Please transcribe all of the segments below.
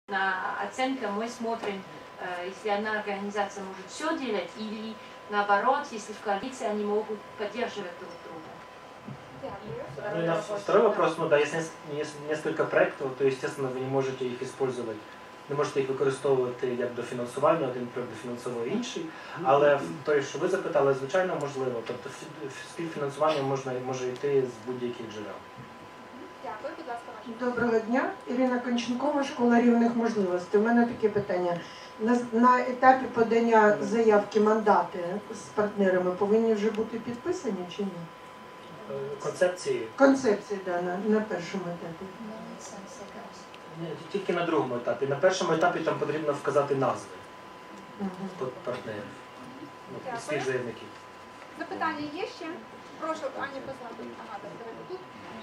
На оценку мы смотрим, если одна организация может все делать, или наоборот, если в коалиции они могут поддерживать друг друга. Ну и второй вопрос, ну да, если несколько проектов, то естественно ви не можете їх використовувати. Не можете їх використовувати як дофінансування, один проект дофінансовує інший, але той, що ви запитали, звичайно, можливо. Тобто співфінансування може йти з будь-яких джерел. Дякую, будь ласка, ваше. Доброго дня, Ірина Конченкова, Школа рівних можливостей. У мене таке питання. На етапі подання заявки мандати з партнерами повинні вже бути підписані чи ні? Концепції? Концепції, так, на першому етапі. Ні, тільки на другому етапі. На першому етапі там потрібно вказати назви партнерів, всіх заявників. Запитання є ще? Прошу, Аня Безлапи. Ага, давайте тут.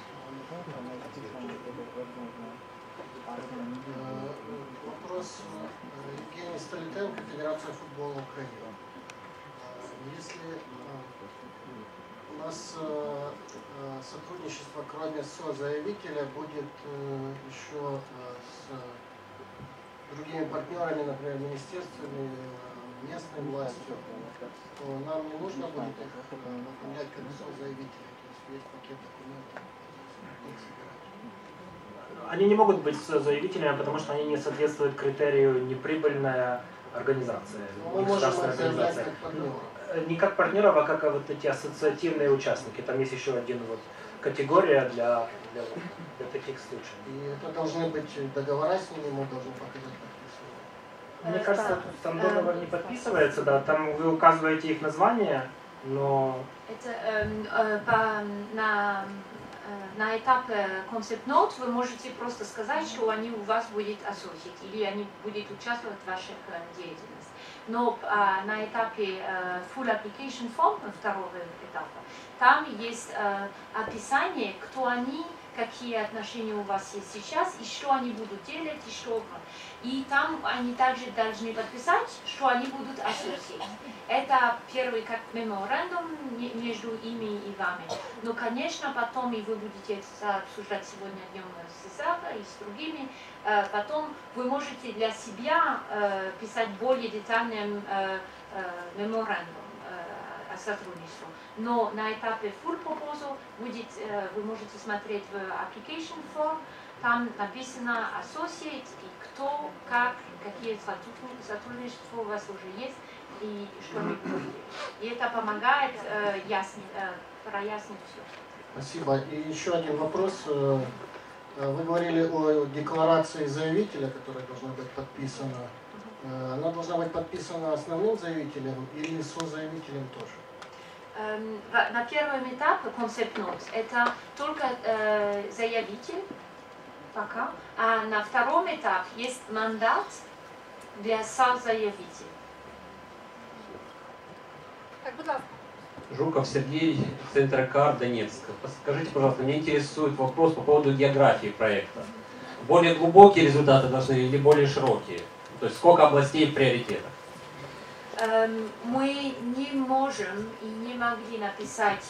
Вопрос Евгений Столетенко, Федерация футбола Украины. Если у нас сотрудничество, кроме созаявителя, будет еще с другими партнерами, например, министерствами, местной властью, то нам не нужно будет их оформлять как созаявителя, то есть весь пакет документов их собирать. Они не могут быть заявителями, потому что они не соответствуют критерию неприбыльная организация, государственная организация. Не как партнеров, а как вот эти ассоциативные участники. Там есть еще один категория для таких случаев. И это должны быть договора с ними, мы должны показать подписывание. Мне кажется, там договор не подписывается, да, там вы указываете их название, но... Это на этапе концепт нот вы можете просто сказать, что они у вас будут associate, или они будут участвовать в ваших деятельности. Но на этапе full application form, второго этапа, там есть описание, кто они, какие отношения у вас есть сейчас, и что они будут делать, и что. И там они также должны подписать, что они будут associate. Это первый как меморандум между ими и вами. Но, конечно, потом, и вы будете это обсуждать сегодня днем с ИСАКа и с другими, потом вы можете для себя писать более детальный меморандум о сотрудничестве. Но на этапе full proposal вы можете смотреть в application form, там написано associate, и кто, как, какие сотрудничества у вас уже есть, и что мы будем. И это помогает прояснить все. Спасибо. И еще один вопрос. Вы говорили о декларации заявителя, которая должна быть подписана. Она должна быть подписана основным заявителем или созаявителем тоже? На первом этапе концепт нот это только заявитель пока, а на втором этапе есть мандат для созаявителя. Так, будь ласка. Жуков Сергей, Центр КАР, Донецк. Скажите, пожалуйста, меня интересует вопрос по поводу географии проекта. Более глубокие результаты должны или более широкие? То есть сколько областей в приоритетах? Мы не можем и не могли написать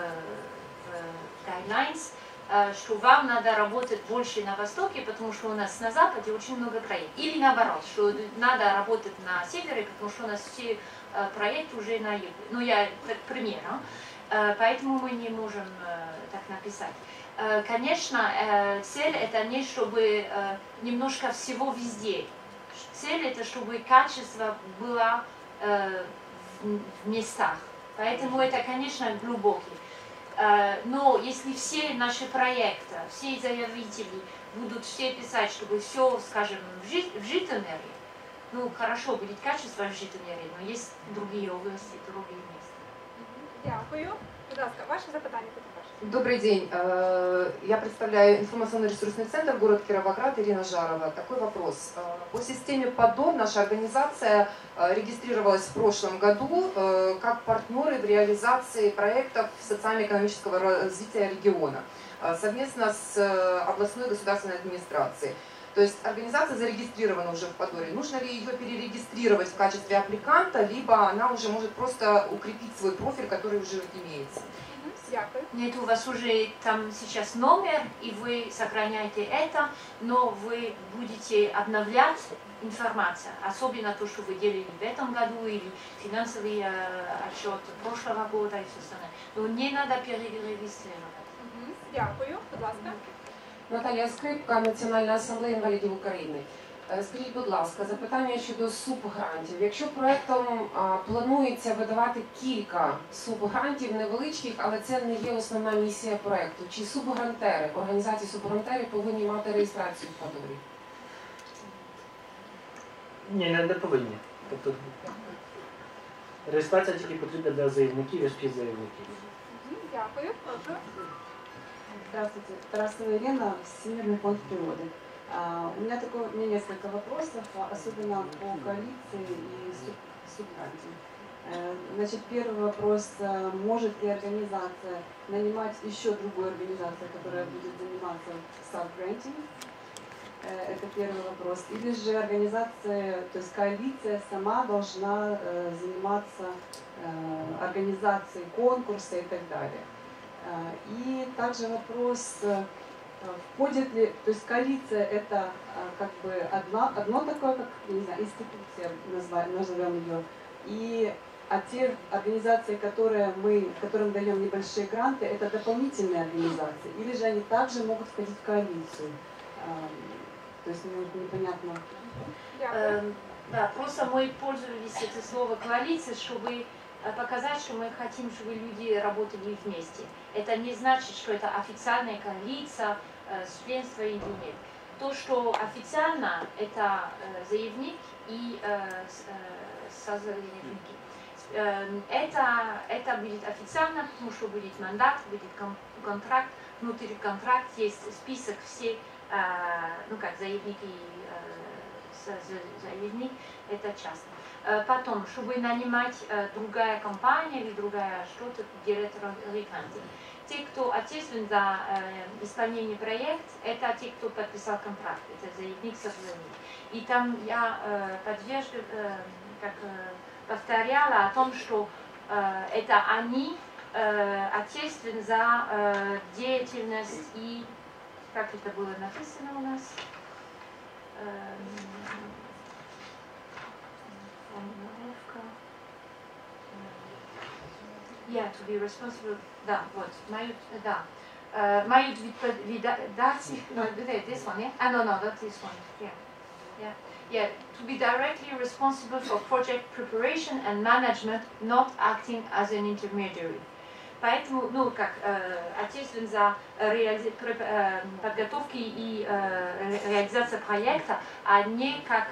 в guidelines, что вам надо работать больше на востоке, потому что у нас на западе очень много проектов. Или наоборот, что надо работать на севере, потому что у нас все проекты уже на юге. Ну, я так примерно. Поэтому мы не можем так написать. Конечно, цель это не чтобы немножко всего везде. Цель это чтобы качество было в местах. Поэтому это, конечно, глубокий. Но если все наши проекты, все заявители будут все писать, чтобы все, скажем, в Житомире, ну, хорошо, будет качество в Житомире, но есть другие области, другие места. Дякую. Будь ласка, ваше запитання. Добрый день. Я представляю информационно-ресурсный центр, город Кировоград, Ирина Жарова. Такой вопрос. По системе ПАДО наша организация регистрировалась в прошлом году как партнеры в реализации проектов социально-экономического развития региона совместно с областной государственной администрацией. То есть организация зарегистрирована уже в ПАДОРе. Нужно ли ее перерегистрировать в качестве аппликанта, либо она уже может просто укрепить свой профиль, который уже имеется? Дякую. Нет, у вас уже там сейчас номер, и вы сохраняете это, но вы будете обновлять информацию, особенно то, что вы делали в этом году, или финансовый отчет прошлого года и все остальное. Но не надо перерегистрировать. Дякую. Будь ласка. Наталія Скрипка, Національна асамблея інвалідів України. Скажіть, будь ласка, запитання щодо субгрантів. Якщо проєктом планується видавати кілька субгрантів невеличких, але це не є основна місія проєкту, чи субгрантери, організації субгрантери повинні мати реєстрацію в ПАДОРі? Ні, не повинні. Тобто реєстрація тільки потрібна для заявників і співзаявників. Дякую. Прошу. Здравствуйте, Тарасова Ирина, Всемирный фонд природы. У меня несколько вопросов, особенно по коалиции и субгранте. Значит, первый вопрос, может ли организация нанимать еще другую организацию, которая будет заниматься сабгрантинг? Это первый вопрос. Или же организация, то есть коалиция сама должна заниматься организацией конкурса и так далее. И также вопрос, входит ли, то есть коалиция это как бы одно такое, как, не знаю, институция, назовем ее, а те организации, которым даем небольшие гранты, это дополнительные организации, или же они также могут входить в коалицию. То есть непонятно. Да, просто мы пользовались этим словом коалиция, чтобы показать, что мы хотим, чтобы люди работали вместе. Это не значит, что это официальная коалиция, членство или нет. То, что официально, это заявник и созаявники. Это будет официально, потому что будет мандат, будет контракт. Внутри контракта есть список всех, ну как заявники и заявник, это часто. Потом, чтобы нанимать другая компания или другая что-то, делать рекламу. Те, кто ответственен за исполнение проекта, это те, кто подписал контракт, это заявник, сотрудник. И там я повторяла о том, что это они ответственны за деятельность и, как это было написано у нас, Yeah, to be responsible. Да, вот, мают відповідати, this one, yeah? No, not this one, yeah. To be directly responsible for project preparation and management, not acting as an intermediary. Поэтому, ну, как ответственен за подготовки и реализацию проекта, а не как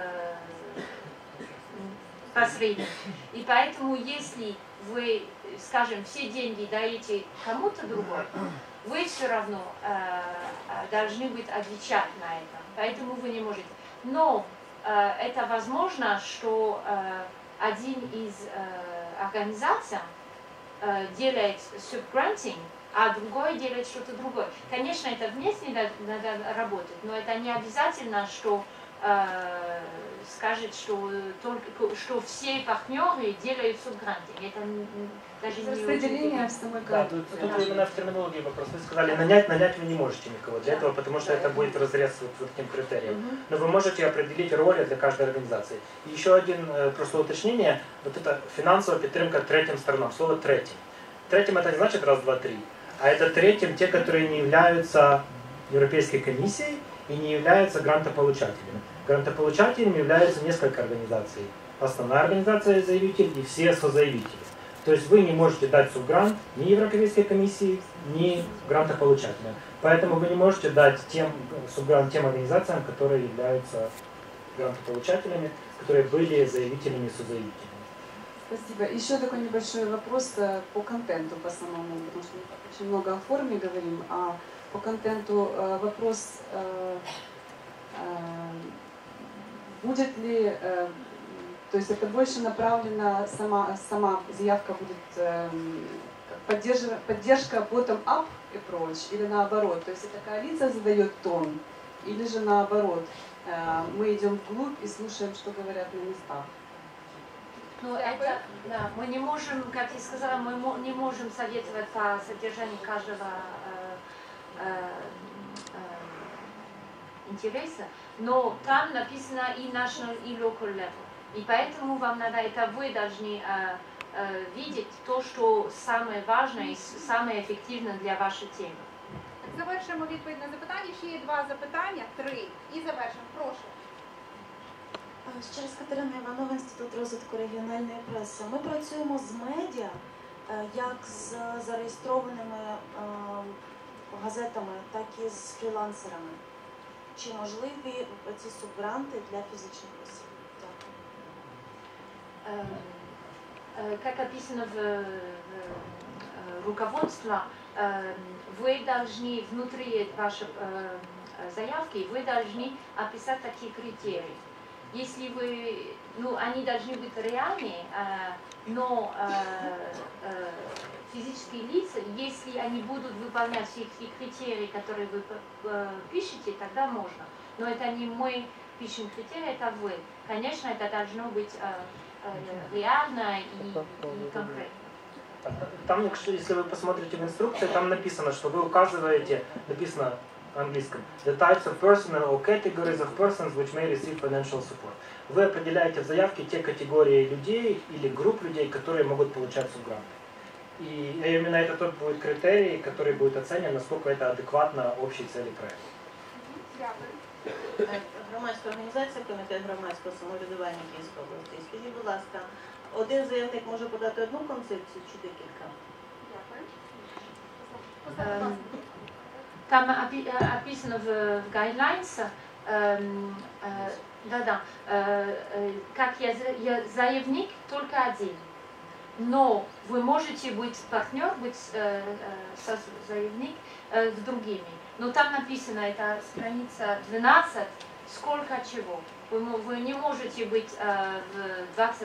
посредник. И поэтому, если вы, скажем, все деньги даете кому-то другому, вы все равно должны быть отвечать на это. Поэтому вы не можете. Но это возможно, что один из организаций делает субгрантинг, а другой делает что-то другое. Конечно, это вместе надо работать, но это не обязательно, что скажет, что все партнеры делают субгранты. Это даже не распределение в самой да, тут именно в терминологии вопрос. Вы сказали, нанять вы не можете никого для этого, потому что это будет разрез вот этим критериям. Но вы можете определить роли для каждой организации. И еще один просто уточнение, вот это финансовая підтримка третьим сторонам, слово третьим. Третьим это не значит раз, два, три, а это третьим те, которые не являются Европейской комиссией и не являются грантополучателями. Грантополучателями являются несколько организаций. Основная организация заявитель и все созаявители. То есть вы не можете дать субгрант ни Европейской комиссии, ни грантополучателям. Поэтому вы не можете дать субгрант тем организациям, которые являются грантополучателями, которые были заявителями и созаявителями. Спасибо. Еще такой небольшой вопрос по контенту, по самому, потому что мы очень много о форме говорим, а по контенту вопрос, будет ли, то есть это больше направлено, сама заявка будет поддержка bottom-up approach или наоборот, то есть эта коалиция задает тон, или же наоборот, мы идем вглубь и слушаем, что говорят на местах. Ну, это, да, мы не можем, как я сказала, не можем советовать по содержанию каждого интереса, но там написано и national, и local level. И поэтому вам надо, это вы должны видеть то, что самое важное и самое эффективное для вашей темы. Завершимо відповідь на запитання. Ще є 2 запитання, 3. І завершимо. Прошу. Ще раз Катерина Іванова, Інститут розвитку регіональної преси. Ми працюємо з медіа, як з зареєстрованими газетами, так і з фрілансерами. Чи можливі ці субгранти для фізичних осіб? Дякую. Как описано в руководстве, вы должны внутри вашей заявки, вы должны описать такие критерии. Если вы, ну, они должны быть реальные, но физические лица, если они будут выполнять все критерии, которые вы пишете, тогда можно. Но это не мы пишем критерии, это вы. Конечно, это должно быть реально и конкретно. Там, если вы посмотрите в инструкции, там написано, что вы указываете, написано на английском, the types of personnel or categories of persons which may receive financial support. Вы определяете в заявке те категории людей или групп людей, которые могут получать субгранты. И именно это тот будет критерий, который будет оценен, насколько это адекватно общей цели проекта. Громадська організація, комітет громадського самоврядування Київської області. Скажіть, будь ласка, один заявник може подати одну концепцію чи декілька? Дякую. Там описано в guidelines, как я заявник только один. Но вы можете быть партнер, быть заявник с другими. Но там написано, это страница 12, сколько чего. Вы не можете быть в 20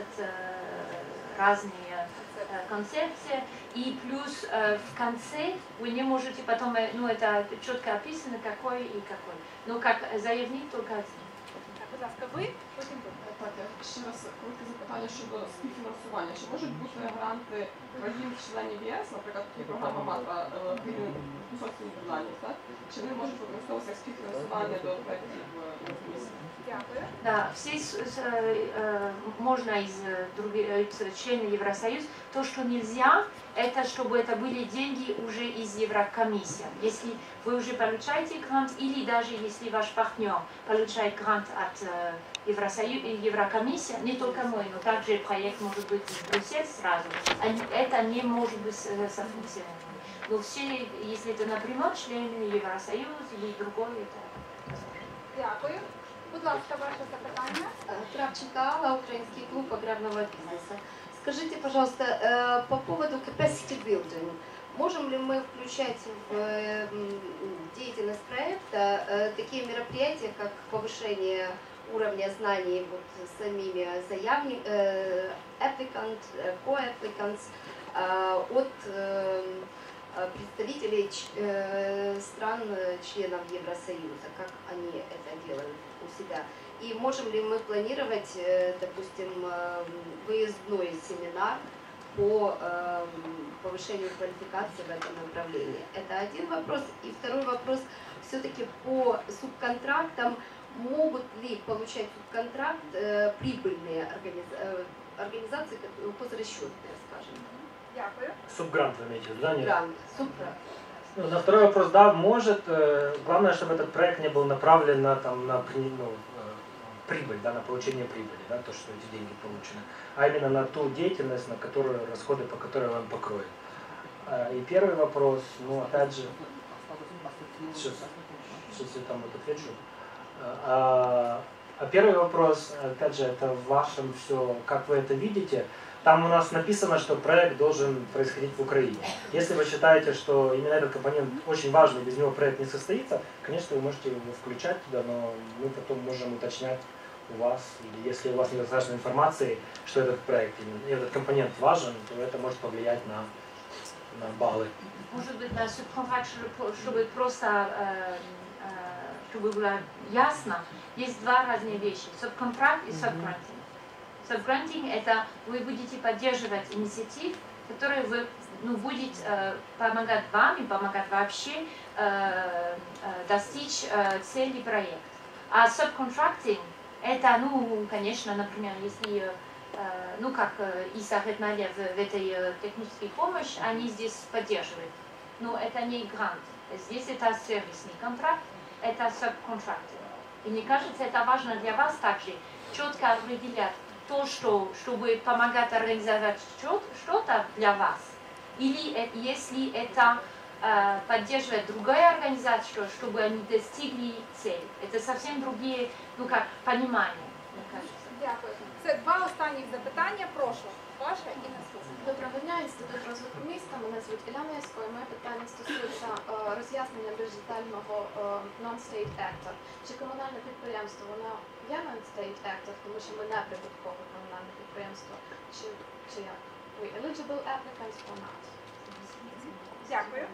разные концепции. И плюс в конце вы не можете потом, ну это четко описано, какой и какой. Но как заявник только один. Будь ласка, ви, потім ви. Так, ще раз коротке запитання щодо співфінансування. Чи можуть бути гранти країн-членів ЄС, наприклад, такі програма МАТРА, консорціум Нідерландів, так? Чи вони можуть використовуватися як співфінансування до проєктів комісії? Дякую. Да, все можно из других членов Евросоюза. То, что нельзя, это чтобы это были деньги уже из Еврокомиссии. Если вы уже получаете грант, или даже если ваш партнер получает грант от Еврокомиссии, не только мы, но также проект может быть из Брюсселя сразу, это не может быть софинансировано. Но все, если это напрямую члены Евросоюза или другой, это возможно. Дякую. Будь ласка, ваше запитання. Кравченко Алла, Украинский клуб аграрного бизнеса. Скажите, пожалуйста, по поводу capacity building. Можем ли мы включать в деятельность проекта такие мероприятия, как повышение уровня знаний вот самими applicant, co-applicants от представителей стран членов Евросоюза, как они это делают у себя. И можем ли мы планировать, допустим, выездной семинар по повышению квалификации в этом направлении? Это один вопрос. И второй вопрос, все-таки по субконтрактам, могут ли получать субконтракт прибыльные организации, хозрасчетные, скажем? Дякую. Субгрант вы имеете в виду, да? Грант, субгрант. Ну, на второй вопрос, да, может. Главное, чтобы этот проект не был направлен на, там, на прибыль, да, на получение прибыли, да, то, что эти деньги получены, а именно на ту деятельность, на которую, расходы по которой он покроет. И первый вопрос, ну, опять же, сейчас я там вот отвечу. А первый вопрос, опять же, это в вашем все, как вы это видите. Там у нас написано, что проект должен происходить в Украине. Если вы считаете, что именно этот компонент очень важный, без него проект не состоится, конечно, вы можете его включать туда, но мы потом можем уточнять у вас, или если у вас недостаточно информации, что этот проект, этот компонент важен, то это может повлиять на баллы. Может быть, на субконтракт, чтобы просто, чтобы было ясно, есть два разные вещи, субконтракт и субгрантинг. Subgranting – это вы будете поддерживать инициатив, которые вы будете помогать вам и помогать вообще достичь цели проекта. А subcontracting – это, конечно, например, если, как Иса говорила в этой технической помощи, они здесь поддерживают. Но это не грант. Здесь это сервисный контракт, это subcontracting. И мне кажется, это важно для вас также четко определять то, чтобы помогать организовать что-то для вас. Или если это поддерживает другая организация, чтобы они достигли цели. Это совсем другие, понимания, мне кажется. Дякую. Це два останніх запитання. Прошу. Ваша і наступна. Доброго дня, Інститут розвитку міста. Мене звуть Іля Мисько, і моє питання стосується роз'яснення більш детального non-state actor. Чи комунальне підприємство, воно є non-state actor, тому що ми не прибуткове комунальне підприємство, чи як? We eligible applicants or not? Дякую.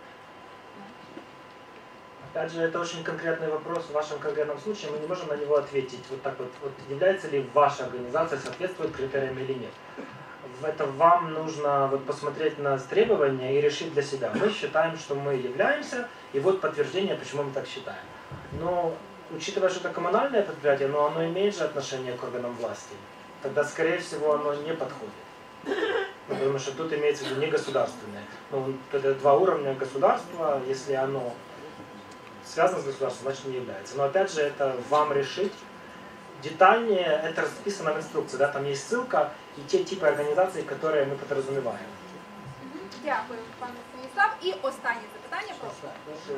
Опять же, это очень конкретный вопрос. В вашем конкретном случае мы не можем на него ответить вот так вот. Является ли ваша организация соответствует критериям или нет. Это вам нужно посмотреть на требования и решить для себя. Мы считаем, что мы являемся, и вот подтверждение, почему мы так считаем. Но, учитывая, что это коммунальное предприятие, но оно имеет же отношение к органам власти, тогда, скорее всего, оно не подходит. Потому что тут имеется в виду не государственное. Это два уровня государства, если оно связано с государством, значит не является. Но опять же, это вам решить. Детальнее это расписано в инструкции, да, там есть ссылка и те типы организаций, которые мы подразумеваем. Дякую, пане Станіслав. І останнє запитання, прошу.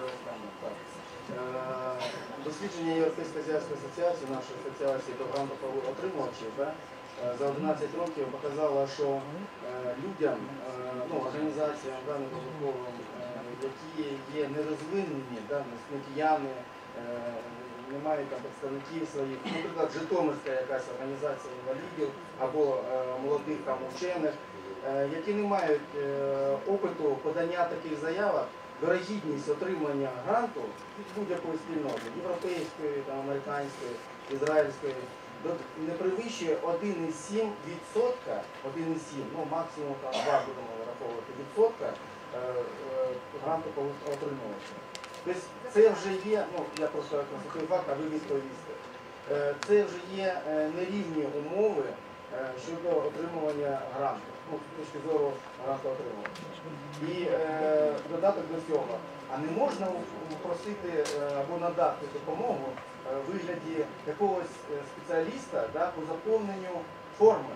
Дослідження Європейської азіатської асоціації, нашої асоціації до грантоотримувачів, за 11 років показало, що людям, організаціям, небудинковим, які є нерозвинені, сміттяни, не мають там представників своїх, наприклад, Житомирська якась організація інвалідів або молодих там учених, які не мають опиту подання таких заявок, вирогідність отримання гранту від будь-якої спільноти, європейської, американської, ізраїльської, не перевищує 1,7%, максимум 2 будемо враховувати відсотка гранту отримувача. Тобто це вже є, я просто констатую факт, а ви відповісте, це вже є нерівні умови щодо отримування гранту, з точки зору грантоотримувача. І додаток до цього, а не можна просити або надати допомогу в вигляді якогось спеціаліста по заповненню форми.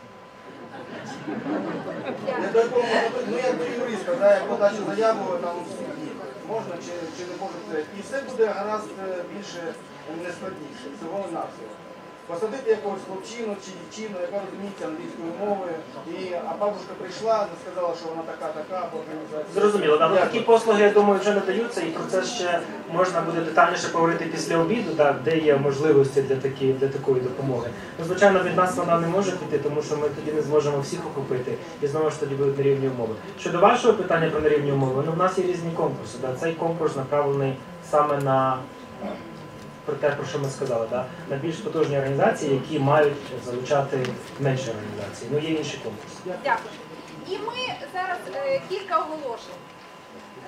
Як до юриста, як подачу заяву там в суді, можна чи не можна. І все буде гаразд більше не складніше, всього-навсього. Посадити якогось хлопчину чи дівчину, яка розуміється англійською мовою, а бабушка прийшла, сказала, що вона така по організації. Зрозуміло, такі послуги, я думаю, вже надаються, і про це ще можна буде детальніше поговорити після обіду, де є можливості для такої допомоги. Звичайно, від нас вона не може піти, тому що ми тоді не зможемо всіх охопити, і знову ж тоді будуть нерівні умови. Щодо вашого питання про нерівні умови, в нас є різні конкурси. Цей конкурс направлений саме на про те, про що ми сказали, на більш потужні організації, які мають залучати менші організації. Є інші конкурси. Дякую. І ми зараз кілька оголошень.